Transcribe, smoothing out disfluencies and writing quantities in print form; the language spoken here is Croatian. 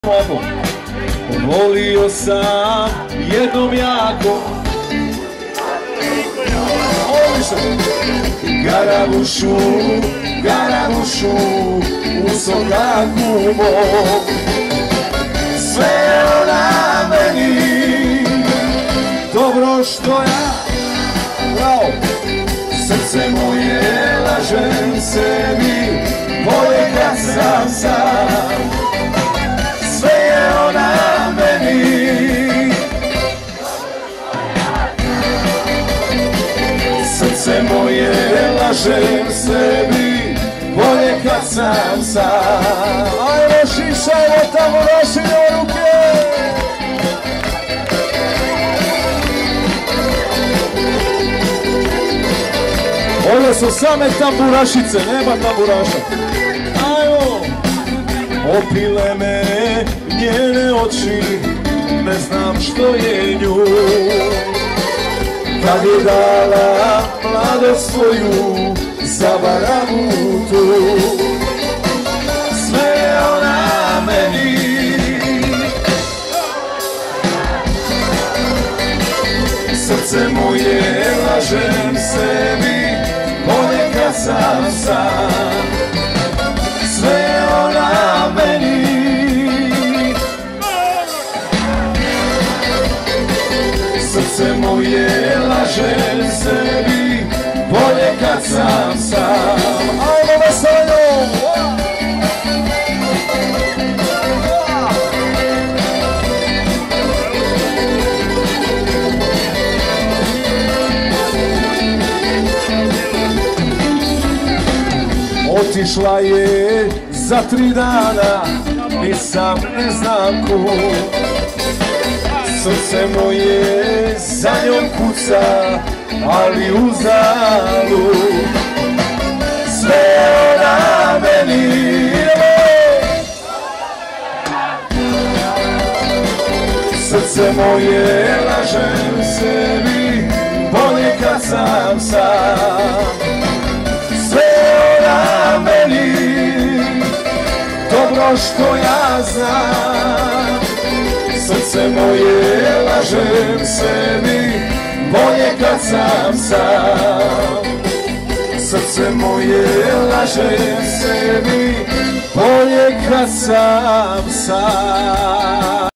Volio sam jednom jako Garavušu, garavušu u sokaku mom. Sve je ona meni dobro što ja, bravo, srce moje lažem sebi, bolje kad sam sam. Sve je ona meni, srce moje lažem sebi, bolje kad sam sam. Ajmo šišajmo tamo naše ruke. Ove su same tamburašice, nema tamburaša. Ajmo. Opile me njene oči, ne znam što je nju. Kad je dala mladost svoju za baramutu. Sve je ona meni, srce moje lažem sebi, bolje kad sam sam. Sve je ona meni, srce moje lažem sebi, bolje kad sam sam. Ajmo veseljo! Otišla je za 3 dana, nisam ne znam kud. Srce moje za njom kuca, ali uzalud. Sve je ona meni, srce moje lažem sebi, bolje kad sam sam. Sve je ona meni, dobro što ja znam. Srce moje lažem sebi, bolje kad sam sam. Srce moje lažem sebi, bolje kad sam sam.